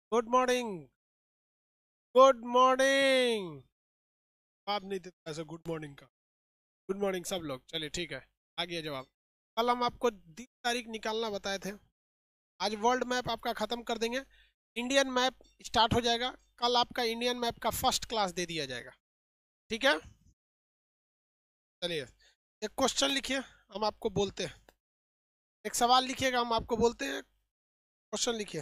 Good morning. Good morning. आप नहीं देता ऐसा गुड मॉर्निंग का। गुड मॉर्निंग सब लोग, चलिए ठीक है। आ गया जवाब। कल हम आपको 30 तारीख निकालना बताए थे। आज वर्ल्ड मैप आपका खत्म कर देंगे। इंडियन मैप स्टार्ट हो जाएगा। कल आपका इंडियन मैप का फर्स्ट क्लास दे दिया जाएगा। ठीक है। चलिए, एक क्वेश्चन लिखिए, हम आपको बोलते हैं। एक सवाल लिखिएगा, हम आपको बोलते हैं। क्वेश्चन लिखिए।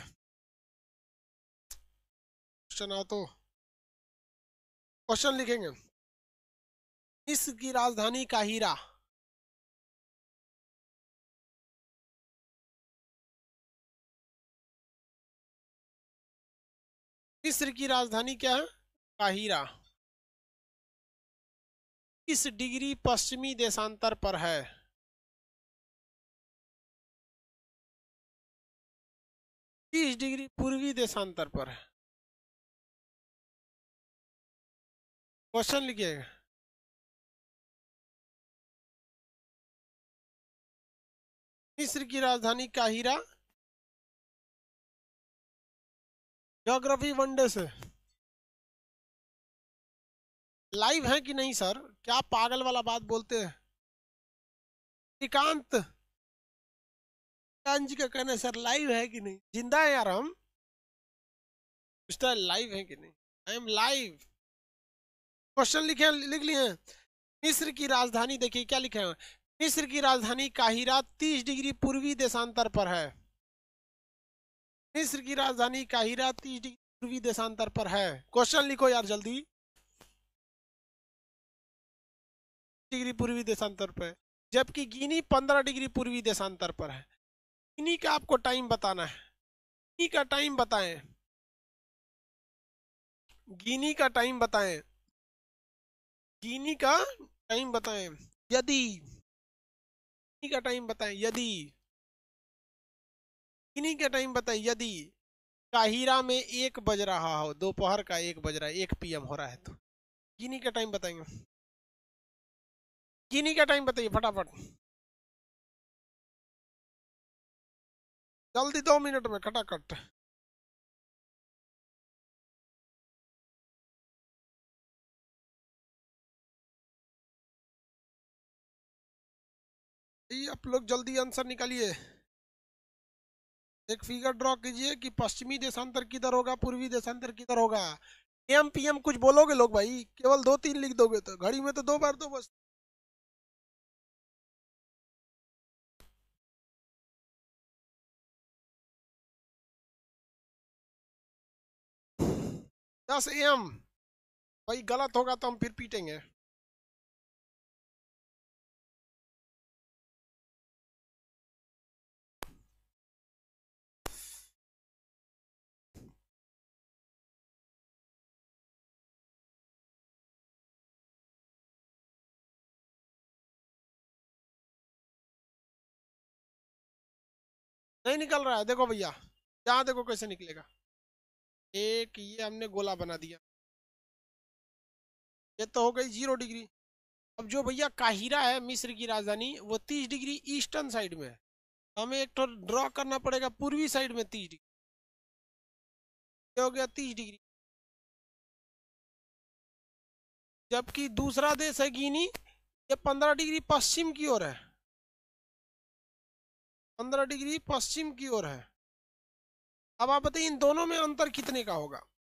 क्वेश्चन आओ तो। क्वेश्चन लिखेंगे। मिस्र की राजधानी काहिरा। मिस्र की राजधानी क्या है? काहिरा। किस डिग्री पश्चिमी देशांतर पर है? 30 डिग्री पूर्वी देशांतर पर है। क्वेश्चन लिखिएगा। मिस्र की राजधानी काहिरा। ज्योग्राफी वनडे से लाइव है कि नहीं सर? क्या पागल वाला बात बोलते हैं? श्रीकांत कांत जी का कहना है सर लाइव है कि नहीं, जिंदा है यार हम। पूछता है लाइव है कि नहीं। I am live. क्वेश्चन लिखे, लिख लिए हैं। मिस्र की राजधानी देखिए क्या लिखे हैं। मिस्र की राजधानी काहिरा 30 डिग्री पूर्वी देशांतर पर है। मिस्र की राजधानी काहिरा 30 डिग्री पूर्वी देशांतर पर है। क्वेश्चन लिखो यार जल्दी। डिग्री पूर्वी देशांतर पर है। जबकि गिनी 15 डिग्री पूर्वी देशांतर पर है। गिनी का आपको टाइम बताना है। गिनी का टाइम बताएं। गिनी का टाइम बताएं। गिनी का टाइम बताएं। यदि गिनी का टाइम बताएं, यदि गिनी का टाइम बताएं, यदि काहिरा में 1 बज रहा हो, दोपहर का 1 बज रहा है, 1 PM हो रहा है, तो गिनी का टाइम बताएंगे। गिनी का टाइम बताइए फटाफट। जल्दी 2 मिनट में खटाखट। ये आप लोग जल्दी आंसर निकालिए। एक फिगर ड्रॉ कीजिए कि पश्चिमी देशांतर किधर होगा, पूर्वी देशांतर किधर होगा। PM PM कुछ बोलोगे लोग भाई, केवल 2 3 लिख दोगे तो घड़ी में तो 2 बार तो बस। 10 AM। भाई गलत होगा तो हम फिर पीटेंगे। नहीं निकल रहा है, देखो भैया। यहाँ देखो कैसे निकलेगा। एक ये हमने गोला बना दिया। ये तो हो गई 0 डिग्री। अब जो भैया काहिरा है मिस्र की राजधानी, वो 30 डिग्री ईस्टर्न साइड में है। हमें एक तो ड्रॉ करना पड़ेगा पूर्वी साइड में 30 डिग्री। ये हो गया 30 डिग्री। जबकि दूसरा देश है गिनी, ये 15 डिग्री पश्चिम की ओर है। 15 डिग्री पश्चिम की ओर है। अब आप बताइए इन दोनों में अंतर कितने का होगा?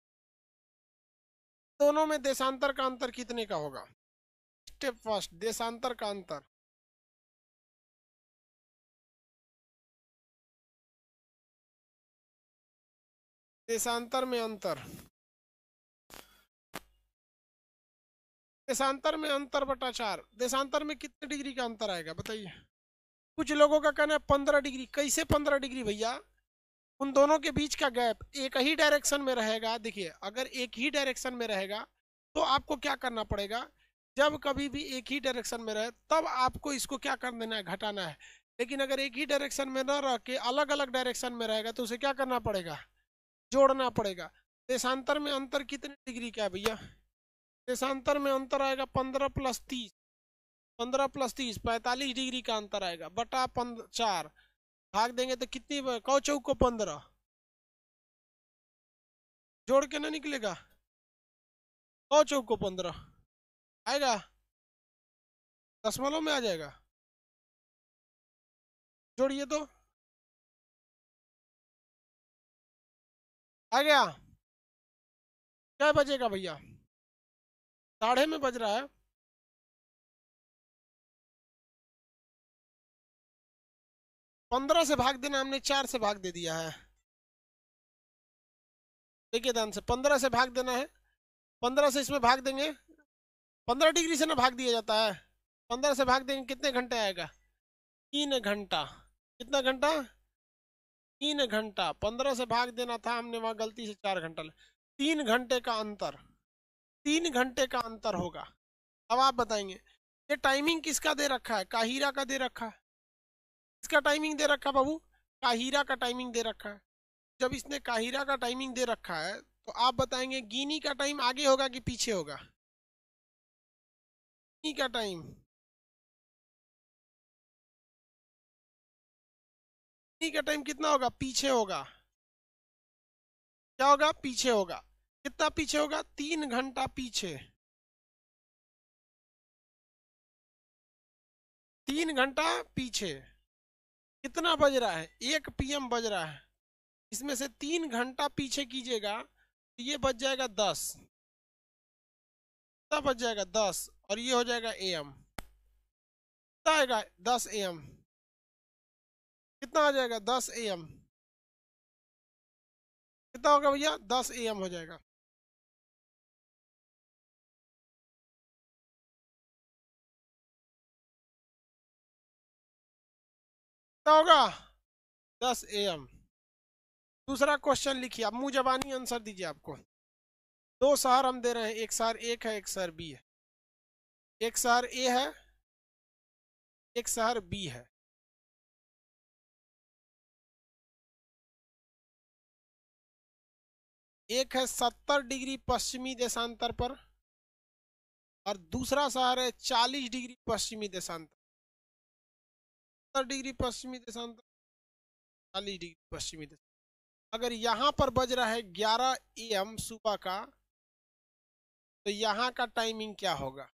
दोनों में देशांतर का अंतर कितने का होगा? स्टेप फर्स्ट, देशांतर का अंतर। देशांतर में अंतर। देशांतर में अंतर बटा 4। देशांतर में कितने डिग्री का अंतर आएगा बताइए? कुछ लोगों का कहना है 15 डिग्री। कैसे 15 डिग्री भैया? उन दोनों के बीच का गैप एक ही डायरेक्शन में रहेगा। देखिए, अगर एक ही डायरेक्शन में रहेगा तो आपको क्या करना पड़ेगा? जब कभी भी एक ही डायरेक्शन में रहे तब आपको इसको क्या कर देना है, घटाना है। लेकिन अगर एक ही डायरेक्शन में न रह के अलग अलग डायरेक्शन में रहेगा तो उसे क्या करना पड़ेगा? जोड़ना पड़ेगा। देशांतर में अंतर कितने डिग्री का है भैया? देशांतर में अंतर आएगा 15 + 30। 15 + 30 45 डिग्री का अंतर आएगा बटा 4। भाग देंगे तो कितनी कौ चौक को 15। जोड़ के ना निकलेगा? 100 चौको 15 आएगा, दशमलव में आ जाएगा। जोड़िए तो, आ गया। क्या बजेगा भैया? 1/2 में बज रहा है। 15 से भाग देना, हमने 4 से भाग दे दिया है। देखिए ध्यान से, 15 से भाग देना है। 15 से इसमें भाग देंगे, 15 डिग्री से ना भाग दिया जाता है। 15 से भाग देंगे, कितने घंटे आएगा? 3 घंटा। कितना घंटा? 3 घंटा। 15 से भाग देना था हमने, वहां गलती से 4 घंटा 3 घंटे का अंतर, 3 घंटे का अंतर होगा। अब आप बताएंगे ये टाइमिंग किसका दे रखा है? काहिरा का दे रखा है। इसका टाइमिंग दे रखा है बाबू, काहिरा का टाइमिंग दे रखा है। जब इसने काहिरा का टाइमिंग दे रखा है तो आप बताएंगे गिनी का टाइम आगे होगा कि पीछे होगा? गिनी का टाइम, गिनी का टाइम कितना होगा? पीछे होगा। क्या होगा? पीछे होगा। कितना पीछे होगा? 3 घंटा पीछे। 3 घंटा पीछे। कितना बज रहा है? 1 PM बज रहा है। इसमें से 3 घंटा पीछे कीजिएगा तो ये बच जाएगा 10। कितना बच जाएगा? 10। और ये हो जाएगा AM। कितना आएगा? 10 AM। कितना आ जाएगा? 10 AM। कितना होगा भैया? 10 AM हो जाएगा। कितना होगा? 10 AM। दूसरा क्वेश्चन लिखिए, अब मुंह जबानी आंसर दीजिए। आपको 2 शहर हम दे रहे हैं, एक शहर एक है, एक शहर बी है। एक शहर ए है, एक शहर बी है। एक है 70 डिग्री पश्चिमी देशांतर पर, और दूसरा शहर है 40 डिग्री पश्चिमी देशांतर। 70 डिग्री पश्चिमी देशांतर, 40 डिग्री पश्चिमी देशांतर। अगर यहाँ पर बज रहा है 11 AM सुबह का, तो यहाँ का टाइमिंग क्या होगा?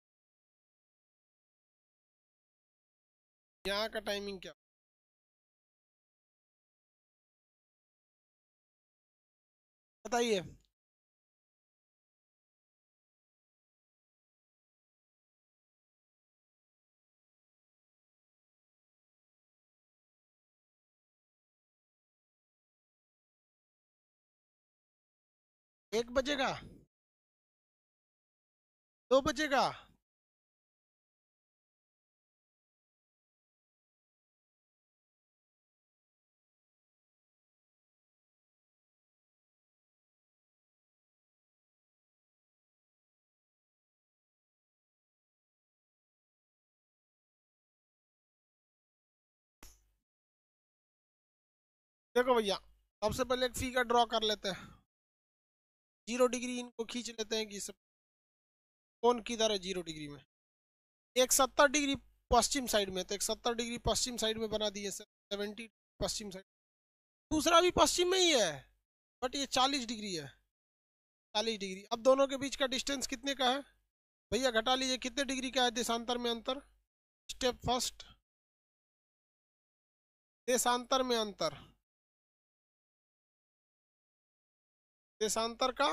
यहाँ का टाइमिंग क्या? बताइए। एक बजेगा? 2 बजेगा? देखो भैया, सबसे पहले एक फिगर ड्रॉ कर लेते हैं। 0 डिग्री इनको खींच लेते हैं कि सब कौन किधर है 0 डिग्री में। एक 70 डिग्री पश्चिम साइड में, तो एक 70 डिग्री पश्चिम साइड में बना दिए, 70 पश्चिम साइड। दूसरा भी पश्चिम में ही है, बट ये 40 डिग्री है। 40 डिग्री। अब दोनों के बीच का डिस्टेंस कितने का है भैया? घटा लीजिए, कितने डिग्री का है देशांतर में अंतर? स्टेप फर्स्ट, देशांतर में अंतर, देशांतर का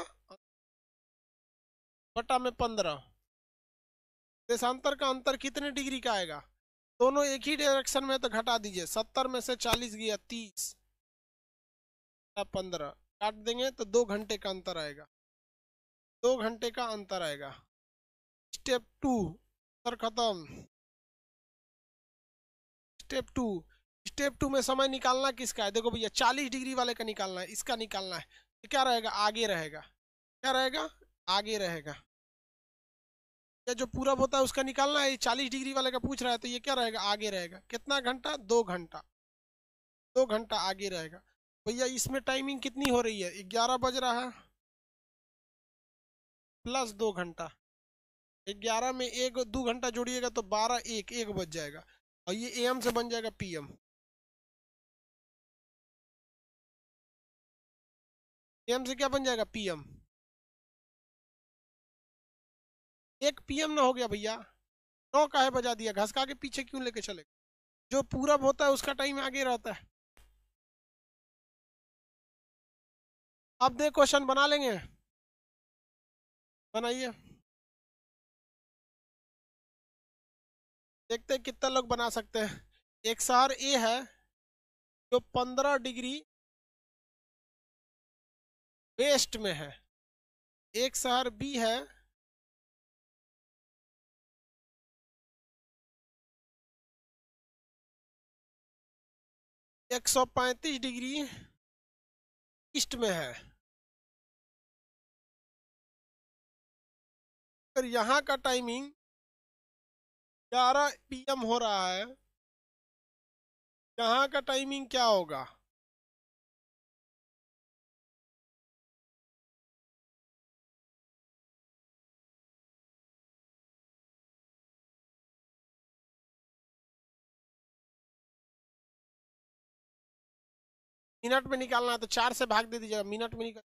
बटा में 15। देशांतर का अंतर कितने डिग्री का आएगा? दोनों एक ही डायरेक्शन में, तो घटा दीजिए। 70 में से 40 गया 30, 15 काट देंगे तो 2 घंटे का अंतर आएगा। 2 घंटे का अंतर आएगा। स्टेप 2, सर खत्म। स्टेप 2, स्टेप 2 में समय निकालना किसका है? देखो भैया, 40 डिग्री वाले का निकालना है, इसका निकालना है। ये क्या रहेगा? आगे रहेगा। क्या रहेगा? आगे रहेगा। या जो पूरब होता है उसका निकालना है। 40 डिग्री वाले का पूछ रहा है, तो ये क्या रहेगा? आगे रहेगा। कितना घंटा? 2 घंटा। 2 घंटा आगे रहेगा। भैया इसमें टाइमिंग कितनी हो रही है? 11 बज रहा है, प्लस 2 घंटा। 11 में एक 2 घंटा जोड़िएगा तो 12, एक बज जाएगा। और ये AM से बन जाएगा PM। एम से क्या बन जाएगा पीएम। एक पीएम ना हो गया भैया, 9 काहे बजा दिया, घसका के पीछे क्यों लेके चले। जो पूरब होता है उसका टाइम आगे रहता है। अब दे क्वेश्चन बना लेंगे, बनाइए, देखते हैं कितना लोग बना सकते हैं। एक शहर ए है जो 15 डिग्री वेस्ट में है। एक शहर बी है 135 डिग्री ईस्ट में है। अगर यहाँ का टाइमिंग 11 PM हो रहा है, यहाँ का टाइमिंग क्या होगा। मिनट में निकालना है तो 4 से भाग दे दीजिएगा, मिनट में निकाल।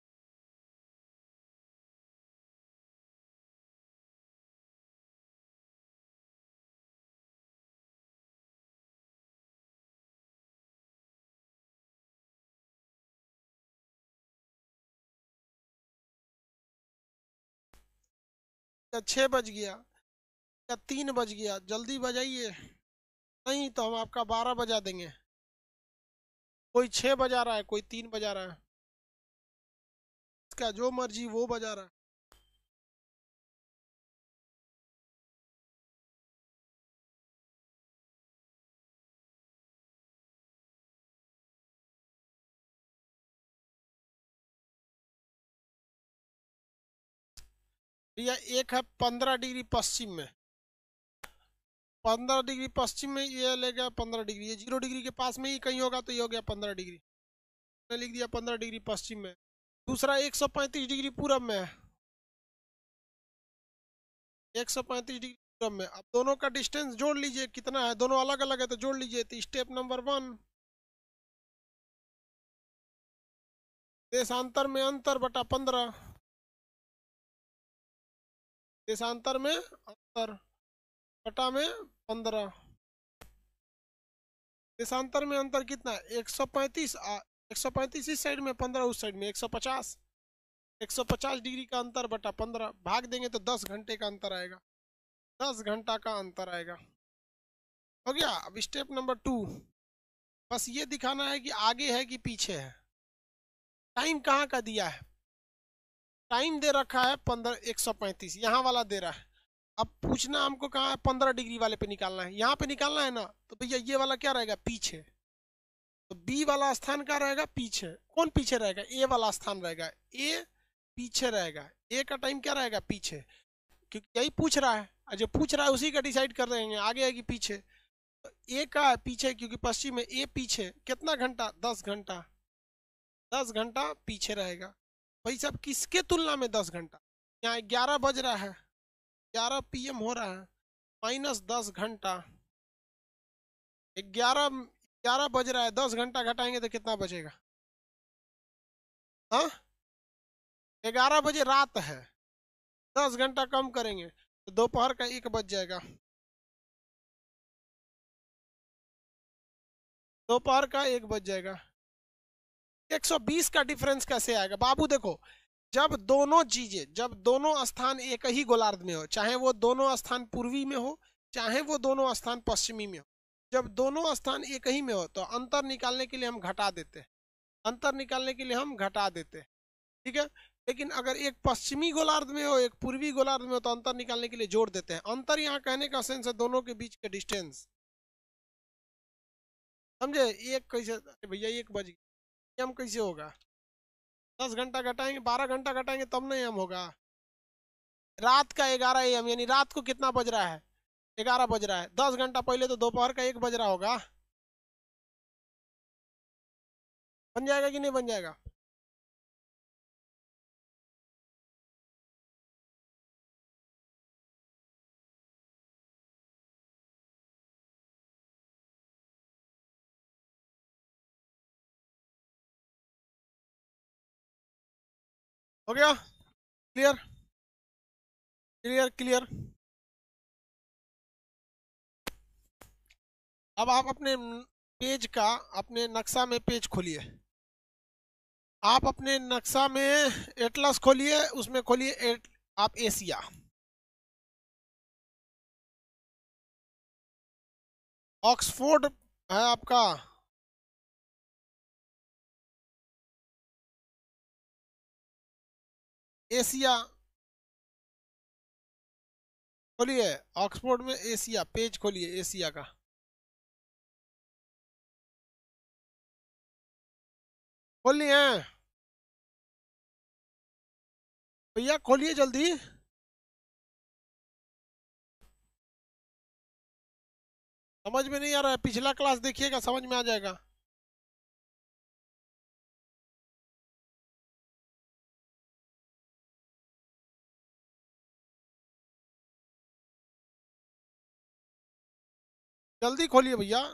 6 बज गया या 3 बज गया, जल्दी बजाइए, नहीं तो हम आपका 12 बजा देंगे। कोई 6 बजा रहा है, कोई 3 बजा रहा है, इसका जो मर्जी वो बजा रहा है। भैया एक है 15 डिग्री पश्चिम में, 15 डिग्री पश्चिम में, ये ले गया 15 डिग्री, ये 0 डिग्री के पास में ही कहीं होगा तो ये हो गया 15 डिग्री। मैंने लिख दिया 15 डिग्री पश्चिम में। दूसरा 135 डिग्री पूरब में है, 135 डिग्री पूरब में। अब दोनों का डिस्टेंस जोड़ लीजिए कितना है, दोनों अलग अलग है तो जोड़ लीजिए। तो स्टेप नंबर 1, देशांतर में अंतर बटा 15, देशांतर में अंतर बटा में 15। देशांतर में अंतर कितना है 135, 135 इस साइड में, 15 उस साइड में, 150, 150 डिग्री का अंतर बटा 15, भाग देंगे तो 10 घंटे का अंतर आएगा, 10 घंटा का अंतर आएगा। हो गया। अब स्टेप नंबर 2, बस ये दिखाना है कि आगे है कि पीछे है। टाइम कहाँ का दिया है, टाइम दे रखा है 135, यहाँ वाला दे रहा है। अब पूछना हमको कहाँ है, 15 डिग्री वाले पे निकालना है, यहाँ पे निकालना है ना। तो भैया ये वाला क्या रहेगा पीछे, तो बी वाला स्थान क्या रहेगा पीछे। कौन पीछे रहेगा, ए वाला स्थान रहेगा, ए पीछे रहेगा, ए का टाइम क्या रहेगा पीछे, क्योंकि यही पूछ रहा है, और जो पूछ रहा है उसी का डिसाइड कर रहे हैं आगे है कि पीछे। तो ए का है पीछे, क्योंकि पश्चिम में, ए पीछे कितना घंटा, 10 घंटा, 10 घंटा पीछे रहेगा। भाई साहब किसके तुलना में 10 घंटा, यहाँ 11 बज रहा है, 11 PM हो रहा है, -10 घंटा, 11 बज रहा है, 10 घंटा घटाएंगे तो कितना बचेगा। हाँ, 11 बजे रात है, 10 घंटा कम करेंगे तो दोपहर का 1 बज जाएगा, दोपहर का 1 बज जाएगा। 120 का डिफरेंस कैसे आएगा बाबू, देखो, जब दोनों चीजें, जब दोनों स्थान एक ही गोलार्ध में हो, चाहे वो दोनों स्थान पूर्वी में हो, चाहे वो दोनों स्थान पश्चिमी में हो, जब दोनों स्थान एक ही में हो तो अंतर निकालने के लिए हम घटा देते हैं, अंतर निकालने के लिए हम घटा देते हैं, ठीक है। लेकिन अगर एक पश्चिमी गोलार्ध में हो, एक पूर्वी गोलार्ध में हो, तो अंतर निकालने के लिए जोड़ देते हैं। अंतर यहाँ कहने का सेंस है दोनों के बीच के डिस्टेंस, समझे। एक कैसे, अरे भैया 1 बज गया, एम कैसे होगा, 10 घंटा घटाएंगे, 12 घंटा घटाएंगे तब नहीं एम होगा। रात का 11 AM, यानी रात को कितना बज रहा है, 11 बज रहा है, 10 घंटा पहले तो दोपहर का 1 बज रहा होगा। बन जाएगा कि नहीं बन जाएगा। हो गया? Clear clear clear. अब आप अपने पेज का, अपने नक्शा में पेज खोलिए। आप अपने नक्शा में एटलस खोलिए, उसमें खोलिए आप एशिया। ऑक्सफोर्ड है आपका, एशिया खोलिए। ऑक्सफोर्ड में एशिया पेज खोलिए, एशिया का। खोल लिए हैं भैया? खोलिए जल्दी। समझ में नहीं आ रहा है? पिछला क्लास देखिएगा, समझ में आ जाएगा। जल्दी खोलिए भैया।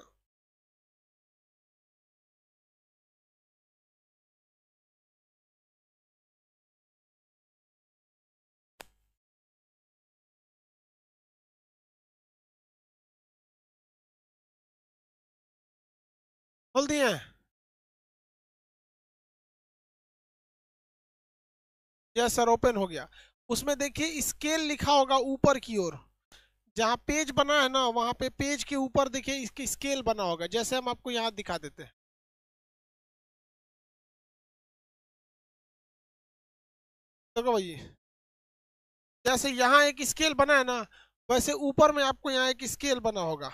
खोल दिए हैं? यस सर, ओपन हो गया। उसमें देखिए स्केल लिखा होगा ऊपर की ओर, जहाँ पेज बना है ना, वहां पे पेज के ऊपर देखिए इसकी स्केल बना होगा, जैसे हम आपको यहाँ दिखा देते हैं। देखो भाई, जैसे यहाँ एक स्केल बना है ना, वैसे ऊपर में आपको यहाँ एक स्केल बना होगा।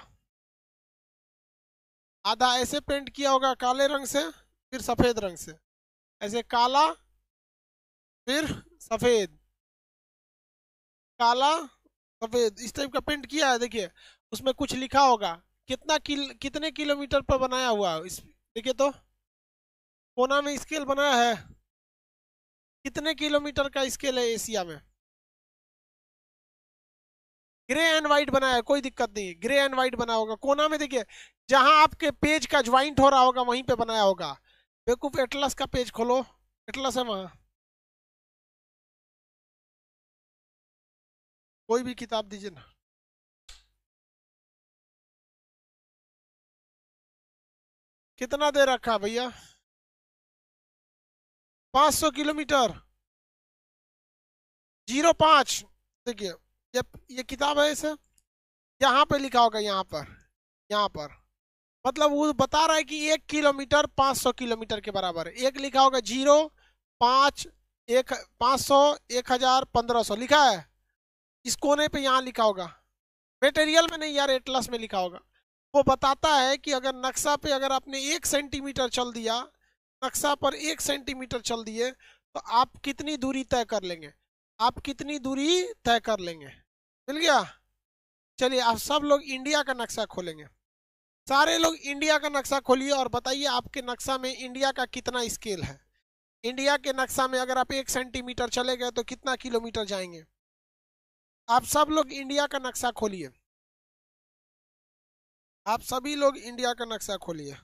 आधा ऐसे पेंट किया होगा काले रंग से, फिर सफेद रंग से, ऐसे काला, फिर सफेद, काला, सफेद, इस टाइप का पेंट किया है। देखिए उसमें कुछ लिखा होगा, कितने किलोमीटर पर बनाया हुआ है इस, देखिए तो कोना में स्केल बनाया है, कितने किलोमीटर का स्केल है एशिया में। ग्रे एंड व्हाइट बनाया है, कोई दिक्कत नहीं, ग्रे एंड व्हाइट बना होगा कोना में। देखिए जहां आपके पेज का ज्वाइंट हो रहा होगा वहीं पे बनाया होगा। बेवकूफ, एटलस का पेज खोलो, एटलस है वहां, कोई भी किताब दीजिए ना। कितना दे रखा है भैया? 500 किलोमीटर, 05। देखिए ये ये किताब है इसे, यहाँ पे लिखा होगा, यहाँ पर, यहाँ पर, मतलब वो बता रहा है कि 1 किलोमीटर 500 किलोमीटर के बराबर है। एक लिखा होगा 0, 5, 1, 500, 1000, 1500 लिखा है। इस कोने पे यहाँ लिखा होगा, मटेरियल में नहीं यार, एटलस में लिखा होगा। वो बताता है कि अगर नक्शा पे अगर आपने 1 सेंटीमीटर चल दिया, नक्शा पर 1 सेंटीमीटर चल दिए, तो आप कितनी दूरी तय कर लेंगे, आप कितनी दूरी तय कर लेंगे। मिल गया? चलिए आप सब लोग इंडिया का नक्शा खोलेंगे। सारे लोग इंडिया का नक्शा खोलिए और बताइए आपके नक्शा में इंडिया का कितना स्केल है। इंडिया के नक्शा में अगर आप 1 सेंटीमीटर चले गए तो कितना किलोमीटर जाएंगे। आप सब लोग इंडिया का नक्शा खोलिए, आप सभी लोग इंडिया का नक्शा खोलिए।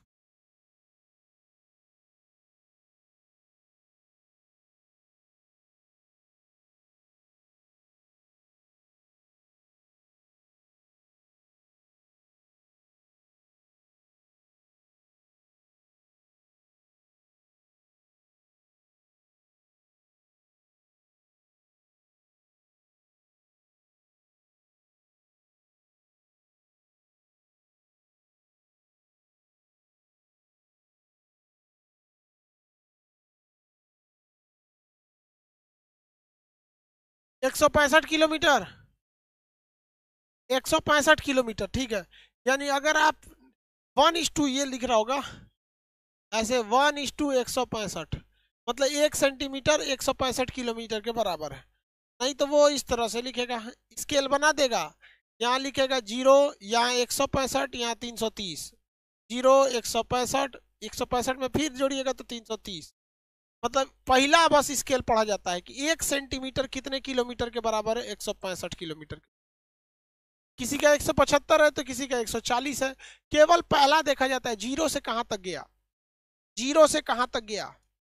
एक सौ पैंसठ किलोमीटर 165 किलोमीटर, ठीक है। यानी अगर आप 1:2, ये लिख रहा होगा ऐसे, 1:165, मतलब 1 सेंटीमीटर 165 किलोमीटर के बराबर है। नहीं तो वो इस तरह से लिखेगा, स्केल बना देगा, यहाँ लिखेगा 0, यहाँ 165, यहाँ 330, 0, 165, 165 में फिर जोड़िएगा तो 330। मतलब पहला बस स्केल पढ़ा जाता है कि 1 सेंटीमीटर कितने किलोमीटर के बराबर है, 165 किलोमीटर। किसी का 175 है तो किसी का 140 है। केवल पहला देखा जाता है, जीरो से कहां तक गया, जीरो से कहां तक गया,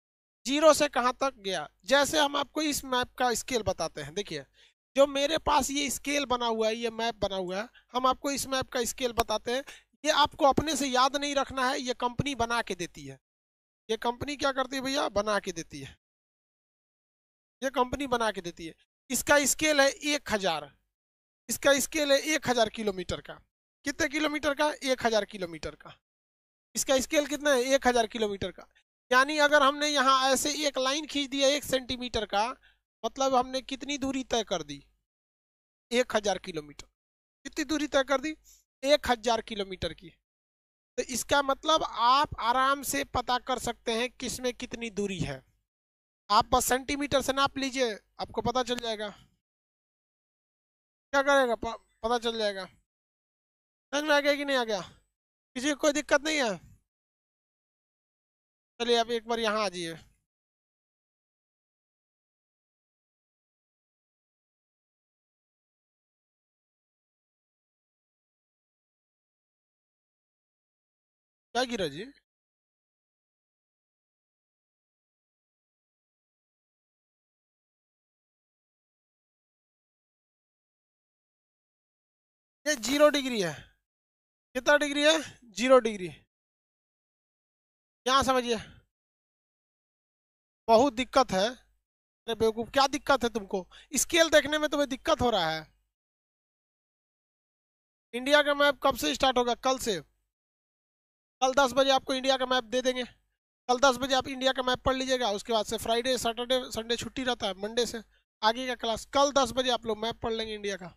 जीरो से कहाँ तक गया। जैसे हम आपको इस मैप का स्केल बताते हैं, देखिए जो मेरे पास ये स्केल बना हुआ है, ये मैप बना हुआ है, हम आपको इस मैप का स्केल बताते हैं। ये आपको अपने से याद नहीं रखना है, ये कंपनी बना के देती है। ये कंपनी क्या करती है भैया, बना के देती है। ये कंपनी बना के देती है। इसका स्केल है 1000। इसका स्केल है 1000 किलोमीटर का। कितने किलोमीटर का, 1000 किलोमीटर का। इसका स्केल कितना है, 1000 किलोमीटर का। यानी अगर हमने यहाँ ऐसे एक लाइन खींच दिया 1 सेंटीमीटर का, मतलब हमने कितनी दूरी तय कर दी, 1000 किलोमीटर। कितनी दूरी तय कर दी, 1000 किलोमीटर की। तो इसका मतलब आप आराम से पता कर सकते हैं किसमें कितनी दूरी है। आप बस सेंटीमीटर से नाप लीजिए, आपको पता चल जाएगा। क्या करेगा, पता चल जाएगा। समझ में आ गया कि नहीं आ गया, किसी को कोई दिक्कत नहीं है। चलिए आप एक बार यहाँ आ जाइए। क्या गिरा जी, ये 0 डिग्री है। कितना डिग्री है, 0 डिग्री। यहाँ समझिए, बहुत दिक्कत है। अरे बेवकूफ, क्या दिक्कत है तुमको, स्केल देखने में तुम्हें दिक्कत हो रहा है। इंडिया का मैप कब से स्टार्ट होगा, कल से। कल 10 बजे आपको इंडिया का मैप दे देंगे। कल 10 बजे आप इंडिया का मैप पढ़ लीजिएगा। उसके बाद से फ्राइडे सैटरडे संडे छुट्टी रहता है, मंडे से आगे का क्लास। कल 10 बजे आप लोग मैप पढ़ लेंगे इंडिया का।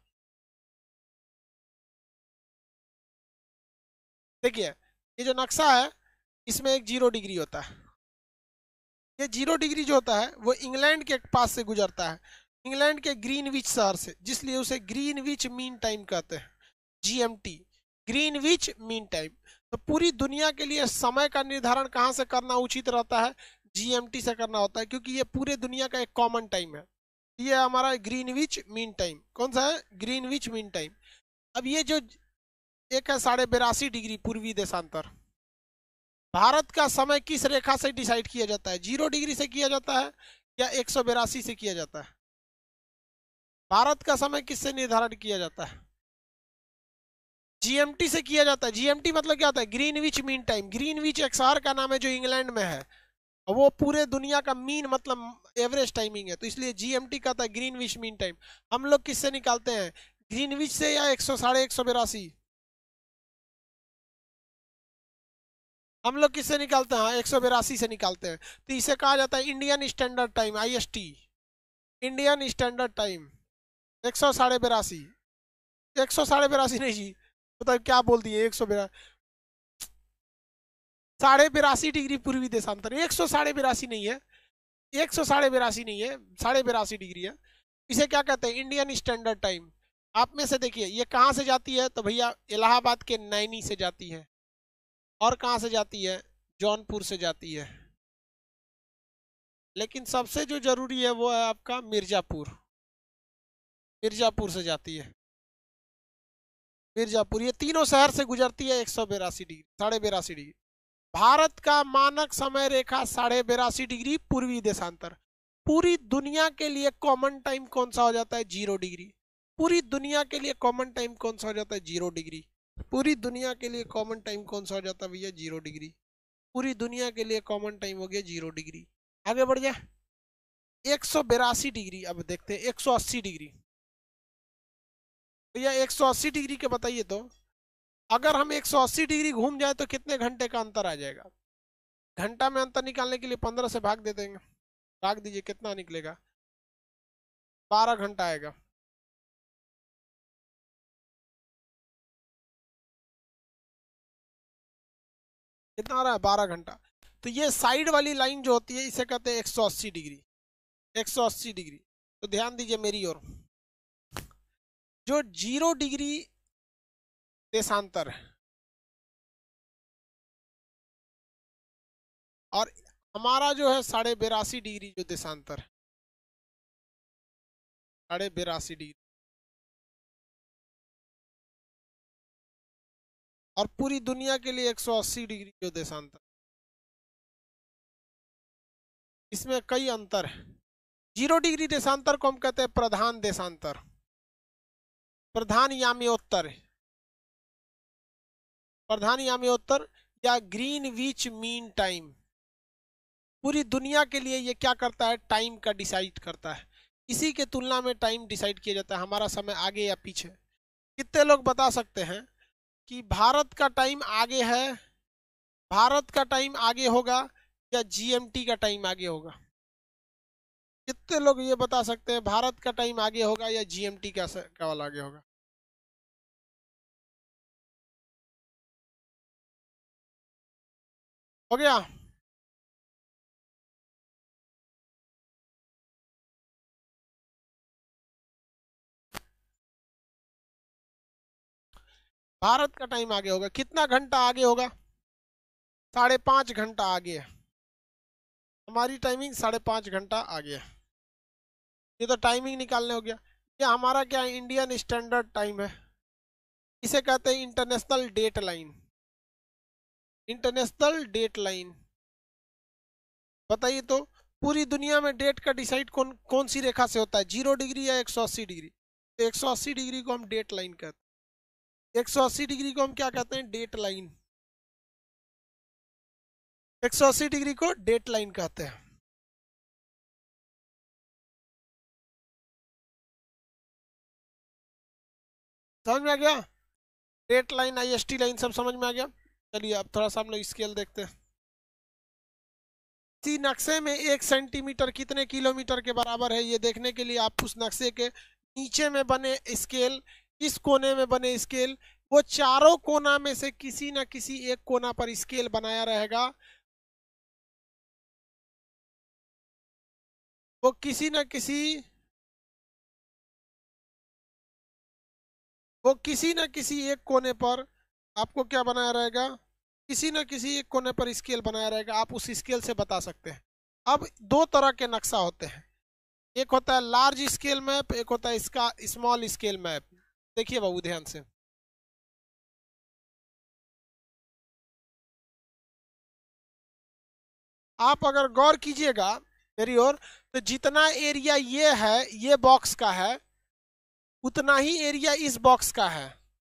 देखिए ये जो नक्शा है, इसमें एक 0 डिग्री होता है। ये 0 डिग्री जो होता है वो इंग्लैंड के पास से गुजरता है, इंग्लैंड के ग्रीनविच शहर से, जिसलिए उसे ग्रीनविच मीन टाइम कहते हैं, जीएमटी, ग्रीनविच मीन टाइम। तो पूरी दुनिया के लिए समय का निर्धारण कहाँ से करना उचित रहता है, जीएमटी से करना होता है, क्योंकि ये पूरे दुनिया का एक कॉमन टाइम है। ये हमारा ग्रीनविच मीन टाइम, कौन सा है, ग्रीनविच मीन टाइम। अब ये जो एक है 82.5 डिग्री पूर्वी देशांतर, भारत का समय किस रेखा से डिसाइड किया जाता है, 0 डिग्री से किया जाता है या 182 से किया जाता है। भारत का समय किससे निर्धारण किया जाता है, जीएमटी से किया जाता है। जीएमटी मतलब क्या होता है, ग्रीनविच मीन टाइम। ग्रीनविच एक शहर का नाम है जो इंग्लैंड में है, और वो पूरे दुनिया का मीन मतलब एवरेज टाइमिंग है, तो इसलिए जीएमटी कहता है ग्रीनविच मीन टाइम। हम लोग किससे निकालते हैं, ग्रीनविच से या 182। हम लोग किससे निकालते हैं, 182 से निकालते हैं। तो इसे कहा जाता है Indian standard time, IST, Indian standard time. 182, 182 नहीं जी, बताइए क्या बोल दिए, 182.5 डिग्री पूर्वी देशांतर, 182 नहीं है, 182 नहीं है, 82.5 डिग्री है। इसे क्या कहते हैं, इंडियन स्टैंडर्ड टाइम। आप में से देखिए ये कहाँ से जाती है, तो भैया इलाहाबाद के नैनी से जाती है। और कहाँ से जाती है, जौनपुर से जाती है। लेकिन सबसे जो जरूरी है वो है आपका मिर्जापुर, मिर्जापुर से जाती है। मिर्जापुर, ये तीनों शहर से गुजरती है 182 डिग्री, 82.5 डिग्री। भारत का मानक समय रेखा 82.5 डिग्री पूर्वी देशांतर। पूरी दुनिया के लिए कॉमन टाइम कौन सा हो जाता है, 0 डिग्री। पूरी दुनिया के लिए कॉमन टाइम कौन सा हो जाता है, 0 डिग्री। पूरी दुनिया के लिए कॉमन टाइम कौन सा हो जाता है भैया, 0 डिग्री। पूरी दुनिया के लिए कॉमन टाइम हो गया 0 डिग्री। आगे बढ़ जाए, 182 डिग्री। अब देखते हैं 180 डिग्री। भैया 180 डिग्री के बताइए तो, अगर हम 180 डिग्री घूम जाए तो कितने घंटे का अंतर आ जाएगा। घंटा में अंतर निकालने के लिए 15 से भाग दे देंगे, भाग दीजिए कितना निकलेगा, 12 घंटा आएगा। कितना आ रहा है, 12 घंटा। तो ये साइड वाली लाइन जो होती है इसे कहते हैं 180 डिग्री, 180 डिग्री। तो ध्यान दीजिए मेरी ओर, जो 0 डिग्री देशांतर है और हमारा जो है 82.5 डिग्री जो देशांतर है, 82.5 डिग्री, और पूरी दुनिया के लिए 180 डिग्री जो देशांतर। इसमें कई अंतर है। 0 डिग्री देशांतर को हम कहते हैं प्रधान देशांतर, प्रधान याम्योत्तर, प्रधान याम्योत्तर या ग्रीनविच मीन टाइम। पूरी दुनिया के लिए ये क्या करता है, टाइम का डिसाइड करता है। इसी के तुलना में टाइम डिसाइड किया जाता है, हमारा समय आगे या पीछे। कितने लोग बता सकते हैं कि भारत का टाइम आगे है, भारत का टाइम आगे होगा या जीएमटी का टाइम आगे होगा? कितने लोग ये बता सकते हैं भारत का टाइम आगे होगा या जीएमटी का वाला आगे होगा? हो गया। भारत का टाइम आगे होगा, कितना घंटा आगे होगा? 5.5 घंटा आगे है। हमारी टाइमिंग 5.5 घंटा आगे है। ये तो टाइमिंग निकालने हो गया। ये हमारा क्या है, इंडियन स्टैंडर्ड टाइम है। इसे कहते हैं international date line, international date line. बताइए तो पूरी दुनिया में डेट का डिसाइड कौन कौन सी रेखा से होता है, 0 डिग्री या 180 डिग्री? तो 180 डिग्री को हम डेट लाइन कहते हैं। 180 डिग्री को हम क्या कहते हैं, डेट लाइन। 180 डिग्री को डेट लाइन कहते हैं। समझ में आ गया? डेट लाइन, आईएसटी लाइन सब समझ में आ गया। चलिए अब थोड़ा सा हम लोग स्केल देखते हैं। इसी नक्शे में 1 सेंटीमीटर कितने किलोमीटर के बराबर है, ये देखने के लिए आप उस नक्शे के नीचे में बने स्केल, इस कोने में बने स्केल, वो चारों कोना में से किसी न किसी एक कोना पर स्केल बनाया रहेगा। वो किसी न किसी एक कोने पर आपको क्या बनाया रहेगा, किसी न किसी एक कोने पर स्केल बनाया रहेगा। आप उस स्केल से बता सकते हैं। अब दो तरह के नक्शा होते हैं, एक होता है लार्ज स्केल मैप, एक होता है इसका स्मॉल स्केल मैप। देखिए बाबू ध्यान से, आप अगर गौर कीजिएगा मेरी ओर, तो जितना एरिया ये है, ये बॉक्स का है, उतना ही एरिया इस बॉक्स का है।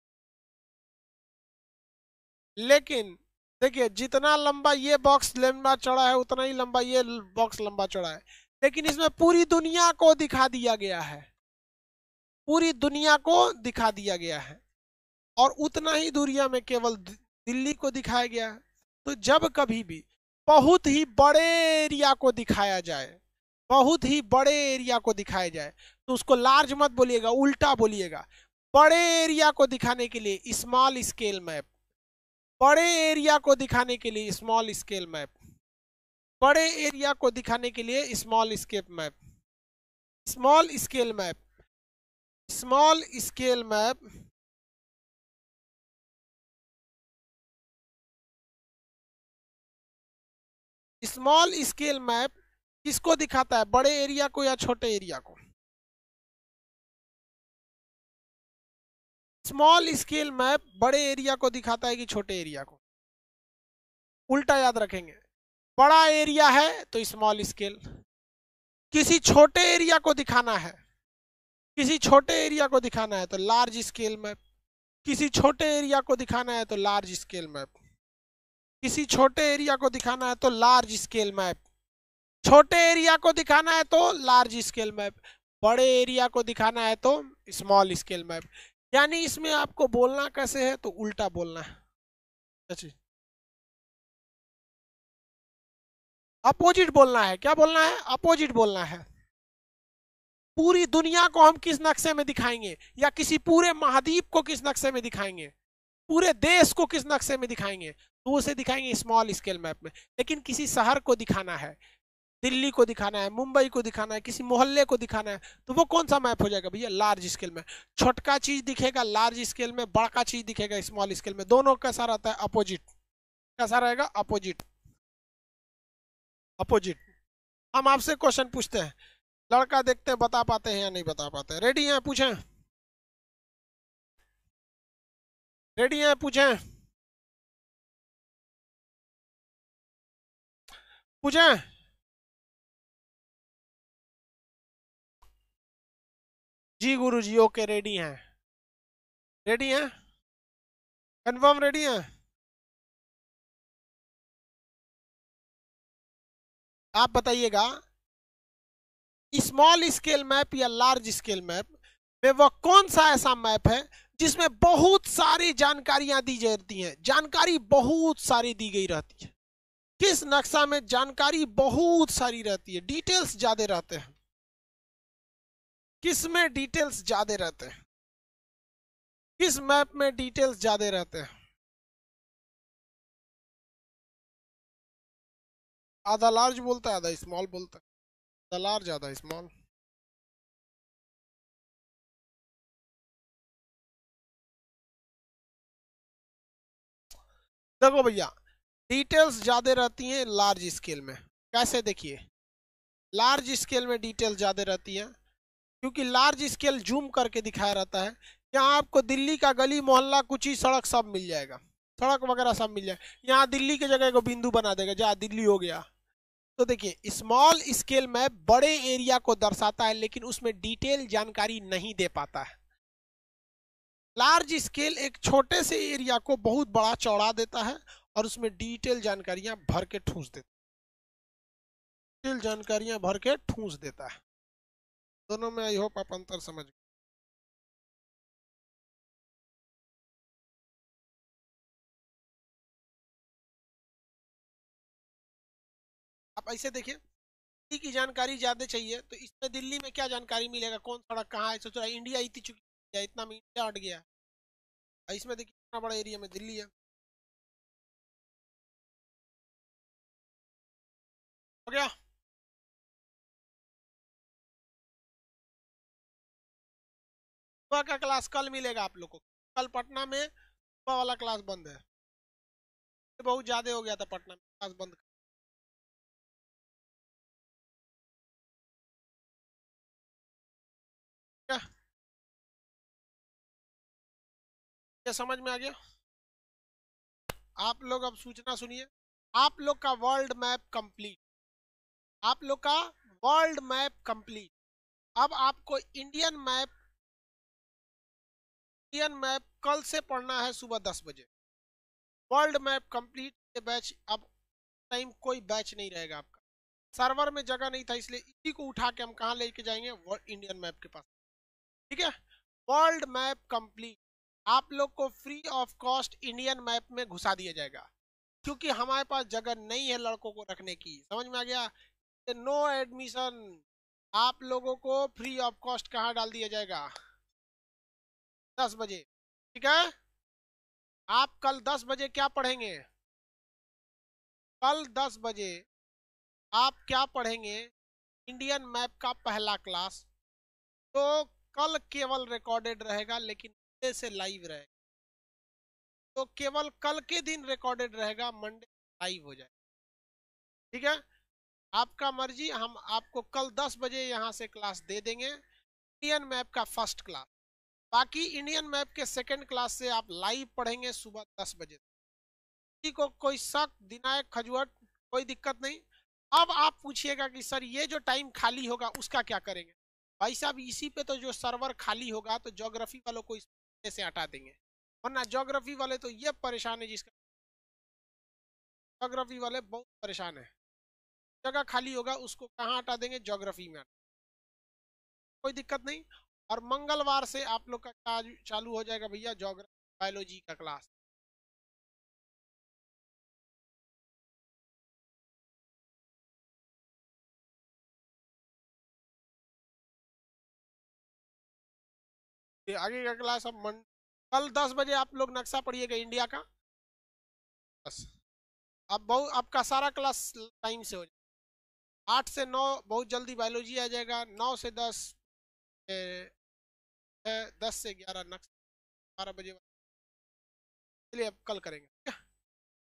लेकिन देखिए, जितना लंबा ये बॉक्स लंबा चौड़ा है, उतना ही लंबा ये बॉक्स लंबा चौड़ा है। लेकिन इसमें पूरी दुनिया को दिखा दिया गया है, पूरी दुनिया को दिखा दिया गया है, और उतना ही दूरिया में केवल दिल्ली को दिखाया गया है। तो जब कभी भी बहुत ही बड़े एरिया को दिखाया जाए, बहुत ही बड़े एरिया को दिखाया जाए, तो उसको लार्ज मत बोलिएगा, उल्टा बोलिएगा। बड़े एरिया को दिखाने के लिए स्मॉल स्केल मैप, बड़े एरिया को दिखाने के लिए स्मॉल स्केल मैप, बड़े एरिया को दिखाने के लिए small scale map, small scale map, small scale map. Small scale map किसको दिखाता है, बड़े एरिया को या छोटे एरिया को? स्मॉल स्केल मैप बड़े एरिया को दिखाता है कि छोटे एरिया को? उल्टा याद रखेंगे। बड़ा एरिया है तो स्मॉल स्केल, किसी छोटे एरिया को दिखाना है, किसी छोटे एरिया को दिखाना है तो लार्ज स्केल मैप, किसी छोटे एरिया को दिखाना है तो लार्ज स्केल मैप, किसी छोटे एरिया को दिखाना है तो लार्ज स्केल मैप, छोटे एरिया को दिखाना है तो लार्ज स्केल मैप, बड़े एरिया को दिखाना है तो स्मॉल स्केल मैप। यानी इसमें आपको बोलना कैसे है, तो उल्टा बोलना है। अच्छा, अपोजिट बोलना है। क्या बोलना है, अपोजिट बोलना है। पूरी दुनिया को हम किस नक्शे में दिखाएंगे, या किसी पूरे महाद्वीप को किस नक्शे में दिखाएंगे, पूरे देश को किस नक्शे में दिखाएंगे, तो उसे दिखाएंगे स्मॉल स्केल मैप में। लेकिन किसी शहर को दिखाना है, दिल्ली को दिखाना है, मुंबई को दिखाना है, किसी मोहल्ले को दिखाना है, तो वो कौन सा मैप हो जाएगा भैया, लार्ज स्केल में। छोटका चीज दिखेगा लार्ज स्केल में, बड़का चीज दिखेगा स्मॉल स्केल में। दोनों कैसा रहता है, अपोजिट। कैसा रहेगा, अपोजिट, अपोजिट। हम आपसे क्वेश्चन पूछते हैं, लड़का देखते हैं बता पाते हैं या नहीं बता पाते हैं। रेडी हैं, पूछें? रेडी हैं, पूछें? पूछें? जी गुरुजी, ओके, रेडी हैं, रेडी हैं, कंफर्म रेडी हैं। आप बताइएगा, स्मॉल स्केल मैप या लार्ज स्केल मैप में वह कौन सा ऐसा मैप है जिसमें बहुत सारी जानकारियां दी जाती हैं, जानकारी बहुत सारी दी गई रहती है। किस नक्शा में जानकारी बहुत सारी रहती है, डिटेल्स ज्यादा रहते हैं, किस में डिटेल्स ज्यादा रहते हैं, किस मैप में डिटेल्स ज्यादा रहते हैं? आधा लार्ज बोलता है, आधा स्मॉल बोलता है, आधा लार्ज आधा स्मॉल। देखो भैया, डिटेल्स ज्यादा रहती हैं लार्ज स्केल में। कैसे, देखिए, लार्ज स्केल में डिटेल ज्यादा रहती है क्योंकि लार्ज स्केल जूम करके दिखाया रहता है। यहाँ आपको दिल्ली का गली मोहल्ला कुछ ही सड़क सब मिल जाएगा, सड़क वगैरह सब मिल जाएगा। यहाँ दिल्ली की जगह को बिंदु बना देगा, जहाँ दिल्ली हो गया। तो देखिए, स्मॉल स्केल मैप बड़े एरिया को दर्शाता है लेकिन उसमें डिटेल जानकारी नहीं दे पाता है। लार्ज स्केल एक छोटे से एरिया को बहुत बड़ा चौड़ा देता है और उसमें डिटेल जानकारियां भर के ठूस देता है, डिटेल जानकारियां भर के ठूस देता है। दोनों में आई होप आप अंतर समझ गए। आप ऐसे देखिए, दिल्ली की जानकारी ज्यादा चाहिए तो इसमें दिल्ली में क्या जानकारी मिलेगा, कौन सड़क कहाँ है, सोच रहा है इंडिया इतनी चुकी है, इतना में इंडिया हट गया है। इसमें देखिए इतना बड़ा एरिया में दिल्ली है। हो गया। सुबह का क्लास कल मिलेगा आप लोग को। कल पटना में सुबह वाला क्लास बंद है, बहुत ज्यादा हो गया था पटना में, क्लास बंद। क्या ये समझ में आ गया? आप लोग अब सूचना सुनिए। आप लोग का वर्ल्ड मैप कंप्लीट, आप लोग का वर्ल्ड मैप कंप्लीट। अब आपको इंडियन मैप कल से पढ़ना है सुबह 10 बजे। वर्ल्ड मैप कंप्लीट ये बैच, अब टाइम कोई बैच नहीं रहेगा आपका। सर्वर में जगह नहीं था इसलिए इसी को उठा के हम कहाँ लेके जाएंगे, इंडियन मैप के पास। ठीक है, वर्ल्ड मैप कंप्लीट आप लोग को free of cost Indian map में घुसा दिया जाएगा क्योंकि हमारे पास जगह नहीं है लड़कों को रखने की। समझ में आ गया? नो एडमिशन, आप लोगों को फ्री ऑफ कॉस्ट कहाँ डाल दिया जाएगा, 10 बजे। ठीक है, आप कल 10 बजे क्या पढ़ेंगे? कल 10 बजे आप क्या पढ़ेंगे? इंडियन मैप का पहला क्लास। तो कल केवल रिकॉर्डेड रहेगा लेकिन मंडे से लाइव रहेगा। तो केवल कल के दिन रिकॉर्डेड रहेगा, मंडे लाइव हो जाएगा। ठीक है, आपका मर्जी, हम आपको कल 10 बजे यहाँ से क्लास दे देंगे, इंडियन मैप का फर्स्ट क्लास। बाकी इंडियन मैप के सेकंड क्लास से आप लाइव पढ़ेंगे सुबह 10 बजे। किसी को कोई शक, दिनायक खजुआट, कोई दिक्कत नहीं। अब आप पूछिएगा कि सर ये जो टाइम खाली होगा उसका क्या करेंगे? भाई साहब, इसी पे तो जो सर्वर खाली होगा तो ज्योग्राफी वालों को इस से हटा देंगे, वरना ज्योग्राफी वाले तो ये परेशान है, जिसका ज्योग्राफी वाले बहुत परेशान है। जगह खाली होगा उसको कहाँ हटा देंगे, ज्योग्राफी में। कोई दिक्कत नहीं। और मंगलवार से आप लोग का चालू हो जाएगा भैया ज्योग्राफी बायोलॉजी का क्लास। फिर आगे का क्लास अब कल 10 बजे आप लोग नक्शा पढ़िएगा इंडिया का, बस। अब बहुत आपका सारा क्लास टाइम से हो जाएगा। 8 से 9 बहुत जल्दी बायोलॉजी आ जाएगा, 9 से 10, 10 से 11 नक्शा, 12 बजे। चलिए अब कल करेंगे, ठीक है।